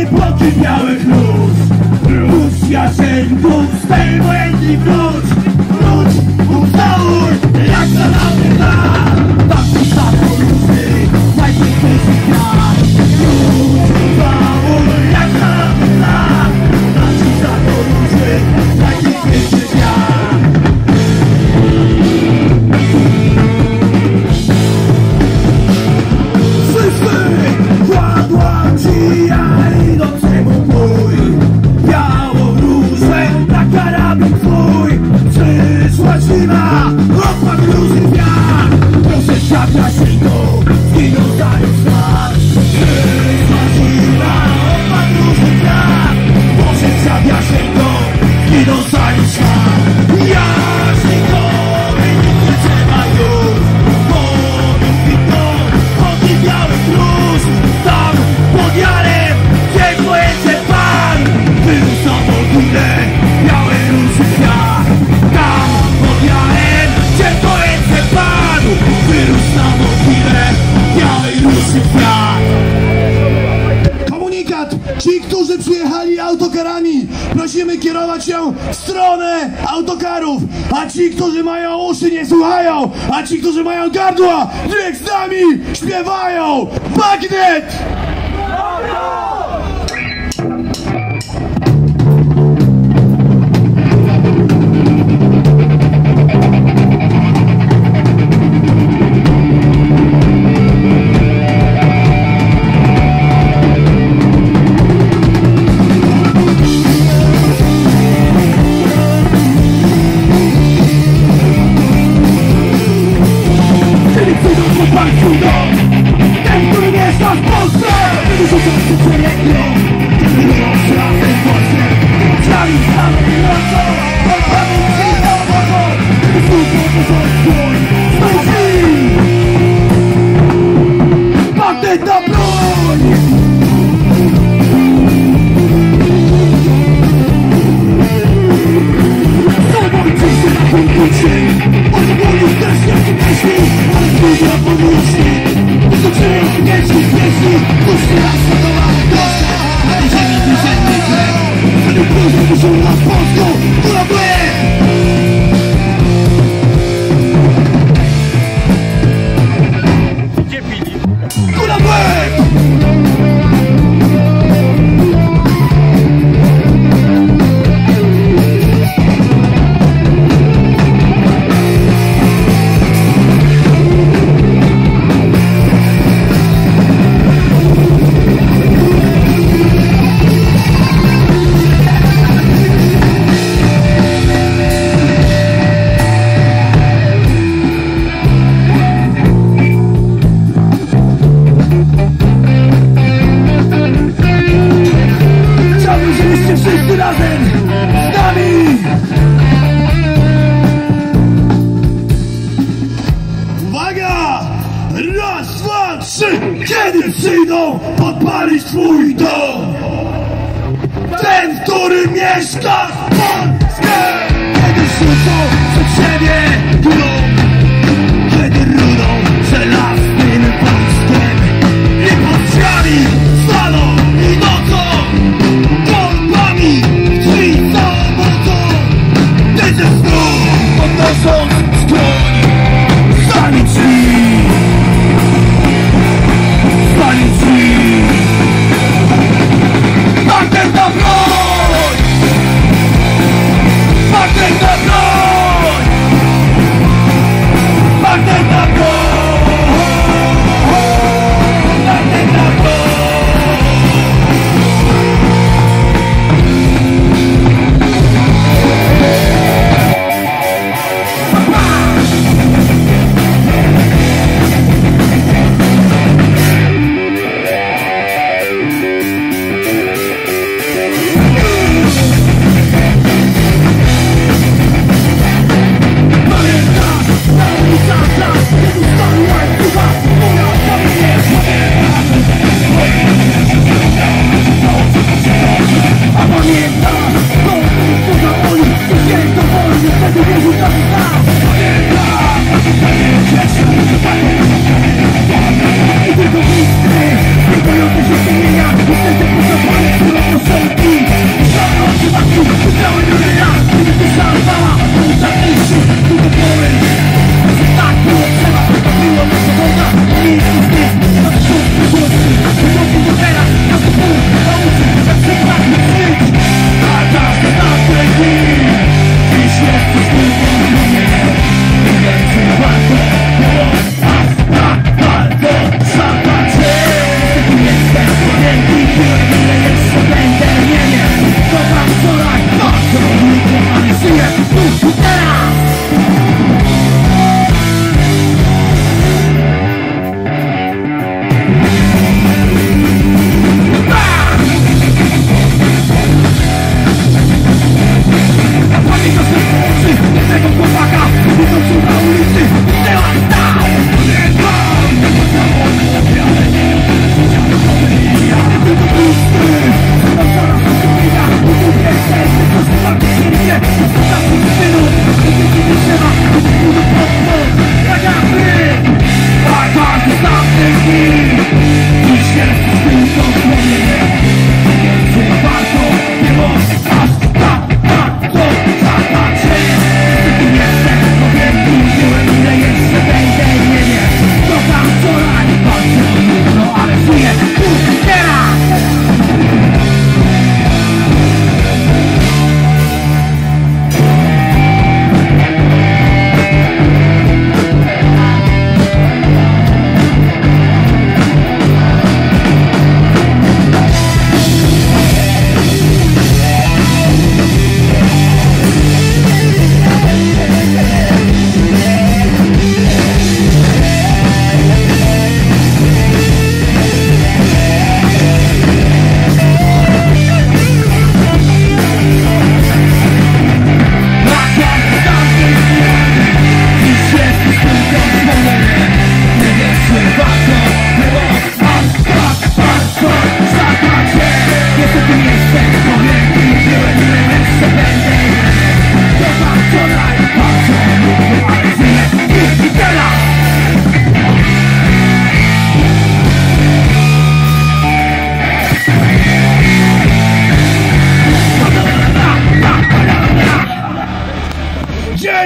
epoki białych róż. Wróć Jasieńku, z tej wojenki wróć. Wróć, ucałuj, jak za dawnych lat. Tak pisano różny, najpiękniejszy świat. Wróć, ucałuj, jak za dawnych lat. Tak pisano różny, najpiękniejszy świat. Wszyscy kładłam ci ja idącemu mój białą różę na karabin twój. Przyszła zima, opadł różny wiatr. Proszę świat Jasieńku, zginął zanim świat. Przyszła zima, opadł różny wiatr. Proszę świat Jasieńku, zginął zanim świat. Jasieńkowi nic nie trzeba już. Pobił kwitną, chodzi białych róż. Tam pod jarem, gdzie wojencie pan. Wyrósł na mogile, białe róży kwiat. Tam pod jarem, gdzie wojencie pan. Wyrósł na mogile, białej róży kwiat. Komunikat! Ci, którzy przyjechali autokarami, prosimy kierować się w stronę autokarów, a ci, którzy mają uszy, nie słuchają, a ci, którzy mają gardła, niech z nami śpiewają! Bagnet! Ten, który mieszka w Polsce, wyrzucą się przelegną. Wyrują się razem w Polsce. Czami stanu i nocą, odpadną się na obozą. Wysłuchą to są dłoń, stoi drzwi. Bagnet na broń! Zabójcie się na konkursie. Może bólu też nie są myśli, ale długo podróżni. Wyskoczyłem z śmierci pieśni, puszczy raz gotowa prosto. Na ziemi piosenny chleb, wtedy później muszą nas Polską, która była. Gdzie pili? Która była! Wszyscy razem z nami! Uwaga! Raz, dwa, trzy! Kiedy przyjdą podpalić twój dom? Ten, w którym mieszkasz, Polskę! Kiedy rzucą przed siebie grom, kiedy rudą żelaznym wojskiem i pod drzwiami staną i nocą, kolbami drzwi całą mocą. Ty ze snu podnosząc skłoń, stanie drzwi, stanie drzwi. Bagnet na broń!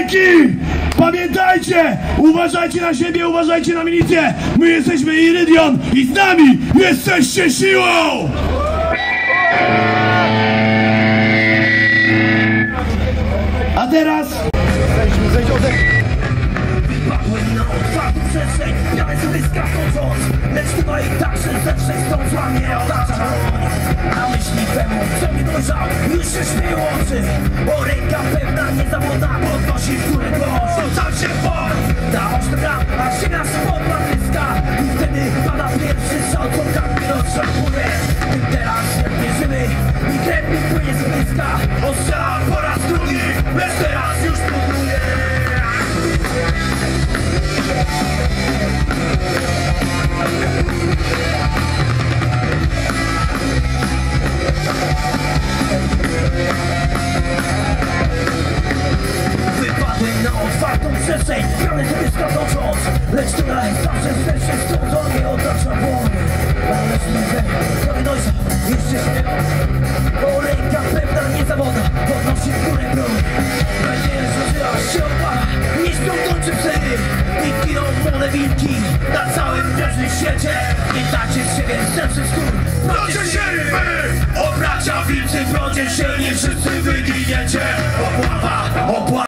bajki! Pamiętajcie! Uważajcie na siebie, uważajcie na milicję! My jesteśmy Irydion i z nami jesteście siłą! A teraz... Wypadłem na otwartą przestrzeń, miałem sobie skakąc, lecz chyba i tak, że ze trzech stron zła mnie otacza. A myśliwemu, co mnie dojrzał, już się śmieją oczy, bo ręka pewna, niezawodna, podnosi w górę głos. Rzucam się w bok, ta ostra, a sięga spod matryska i wtedy pada pierwszy strzał, co tak mnie rozszarpuje. I teraz świetnie żywy i krew mi płynie z bliska. Ostrzelam po raz drugi, lecz teraz już próbuję. Wypadłem na otwartą przestrzeń, miałem sobie skatocząc, lecz tutaj zawsze się stąd do mnie otacza błąd. Ale śliwe, to nie dojrzał, jeszcze śmiewa, bo ręka pewna, niezawodna, podnosi w górę broń. Nadzieja złożyła się opala, niszczą kończy psy i kiną młode wilki na całym drewnym świecie. Nie dacie z siebie zemszy skór, brodzie się wy! O bracia wilcy, brodzie się, nie wszyscy wyginiecie. Obława, obława.